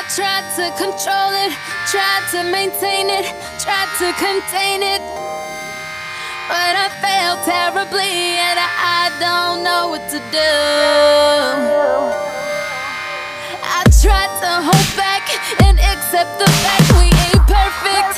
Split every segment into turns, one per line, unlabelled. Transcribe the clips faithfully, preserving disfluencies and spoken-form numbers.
tried to control it, tried to maintain it, tried to contain it, but I failed terribly and I, I don't know what to do. I tried to hold back and accept the fact we ain't perfect,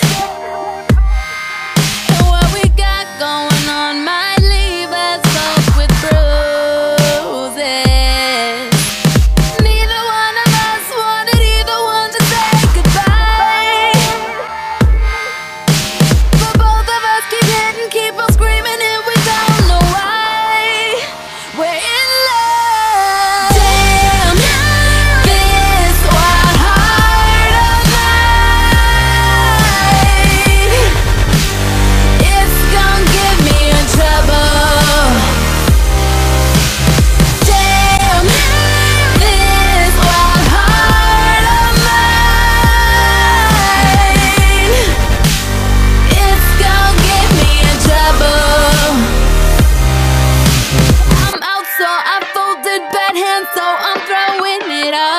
and what we got going on might leave us both with bruises. Neither one of us wanted either one to say goodbye, but both of us keep hitting, keep on screaming, and we don't know why. We're in love. Damn, this wild heart of mine, it's gonna get me in trouble. Damn, this wild heart of mine, it's gonna get me in trouble. I'm out, so I folded bad hands, so I'm throwing it all